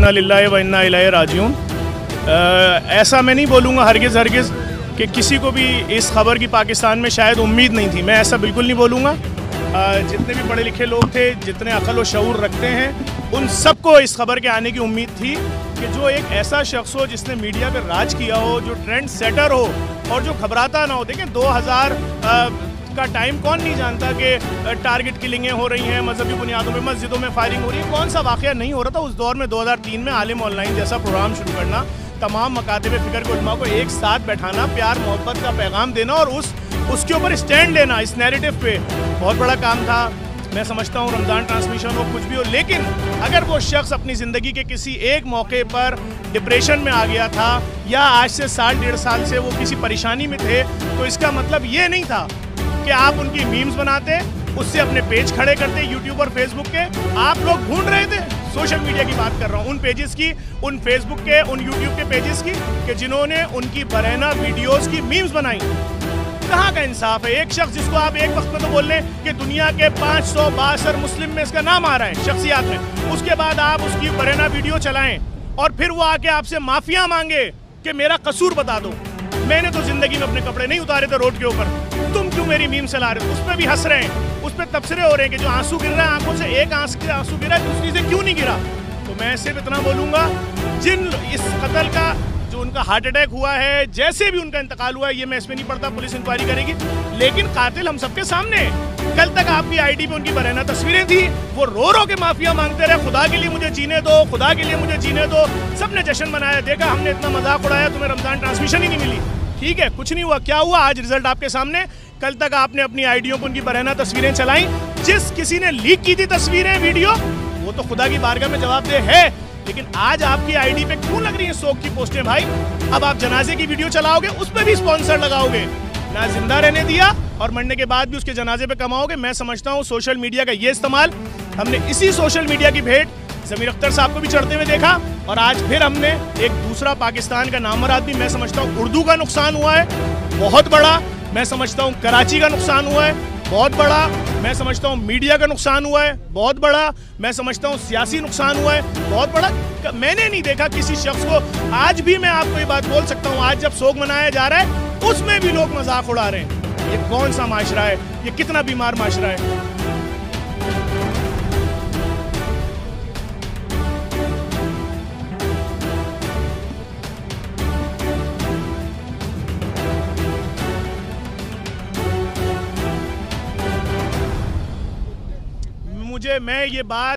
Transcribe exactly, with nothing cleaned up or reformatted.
इन्ना लिल्लाहि व इन्ना इलैहि राजिऊन। ऐसा मैं नहीं बोलूँगा हरगिज़ हरगिज़ कि किसी को भी इस खबर की पाकिस्तान में शायद उम्मीद नहीं थी, मैं ऐसा बिल्कुल नहीं बोलूँगा। जितने भी पढ़े लिखे लोग थे, जितने अकल व शऊर रखते हैं, उन सबको इस खबर के आने की उम्मीद थी कि जो एक ऐसा शख्स हो जिसने मीडिया पर राज किया हो, जो ट्रेंड सेटर हो और जो घबराता ना हो। देखें, दो हज़ार का टाइम कौन नहीं जानता कि टारगेट किलिंगें हो रही हैं, मजहबी बुनियादों पे मस्जिदों में फायरिंग हो रही है। कौन सा वाक़या नहीं हो रहा था उस दौर में। दो हज़ार तीन में आलिम ऑनलाइन जैसा प्रोग्राम शुरू करना, तमाम मकातिब फ़िक्र के उलमा को एक साथ बैठाना, प्यार मोहब्बत का पैगाम देना और उस उसके ऊपर स्टैंड लेना, इस नैरेटिव पे बहुत बड़ा काम था। मैं समझता हूँ रमज़ान ट्रांसमिशन हो, कुछ भी हो, लेकिन अगर वो शख्स अपनी ज़िंदगी के किसी एक मौके पर डिप्रेशन में आ गया था या आज से साल डेढ़ साल से वो किसी परेशानी में थे, तो इसका मतलब ये नहीं था कि आप उनकी मीम्स बनाते, उससे अपने पेज खड़े करते यूट्यूब और फेसबुक के। आप लोग ढूंढ रहे थे, सोशल मीडिया की बात कर रहा हूँ, उन पेजेस की, उन फेसबुक के, उन यूट्यूब के पेजेस की, कि जिन्होंने उनकी बरहना वीडियोस की मीम्स बनाई। कहाँ का इंसाफ है? एक शख्स जिसको आप एक वक्त में तो बोल लें कि दुनिया के पाँच सौ बासठ मुस्लिम में इसका नाम आ रहा है शख्सियात में, उसके बाद आप उसकी बरहना वीडियो चलाएं और फिर वो आके आपसे माफिया मांगे कि मेरा कसूर बता दो, मैंने तो जिंदगी में अपने कपड़े नहीं उतारे थे रोड के ऊपर, तुम क्यों मेरी मीम चला रहे हो? उस पर भी हंस रहे हैं, उस पर तबसरे हो रहे हैं कि जो आंसू गिर रहा है आंखों से, एक आंसू आंसू गिरा दूसरी से क्यों नहीं गिरा। तो मैं सिर्फ इतना बोलूँगा, जिन इस कत्ल का जो उनका हार्ट अटैक हुआ है, जैसे भी उनका इंतकाल हुआ है, ये मैं इसमें नहीं पड़ता, पुलिस इंक्वायरी करेगी, लेकिन कातिल हम सबके सामने है। कल तक आपकी आईडी पे उनकी बरहना तस्वीरें थी, वो रो रो के माफिया मांगते रहे, खुदा के लिए मुझे जीने दो, खुदा के लिए मुझे जीने दो। सबने जश्न मनाया, देखा हमने इतना मजाक उड़ाया, तुम्हें रमजान ट्रांसमिशन ही नहीं मिली। ठीक है, कुछ नहीं हुआ, क्या हुआ? आज रिजल्ट आपके सामने। कल तक आपने अपनी आईडियों पर उनकी बरहना तस्वीरें चलाई, जिस किसी ने लीक की थी तस्वीरें, वीडियो, वो तो खुदा की बारगाह में जवाबदेह है, लेकिन आज आपकी आईडी पे क्यों लग रही है शोक की पोस्टें भाई? अब आप जनाजे की वीडियो चलाओगे, उस पर भी स्पॉन्सर लगाओगे, ना जिंदा रहने दिया और मरने के बाद भी उसके जनाजे पे कमाओगे। मैं समझता हूँ सोशल मीडिया का ये इस्तेमाल, हमने इसी सोशल मीडिया की भेंट ज़मीर अख्तर साहब को भी चढ़ते हुए देखा, और आज फिर हमने एक दूसरा पाकिस्तान का नामवर आदमी, मैं समझता हूँ उर्दू का नुकसान हुआ है बहुत बड़ा, मैं समझता हूँ कराची का नुकसान हुआ है बहुत बड़ा, मैं समझता हूँ मीडिया का नुकसान हुआ है बहुत बड़ा, मैं समझता हूँ सियासी नुकसान हुआ है बहुत बड़ा। मैंने नहीं देखा किसी शख्स को, आज भी मैं आपको ये बात बोल सकता हूँ, आज जब शोक मनाया जा रहा है उसमें भी लोग मजाक उड़ा रहे हैं। ये कौन सा माशरा है? ये कितना बीमार माशरा है? मुझे मैं ये बात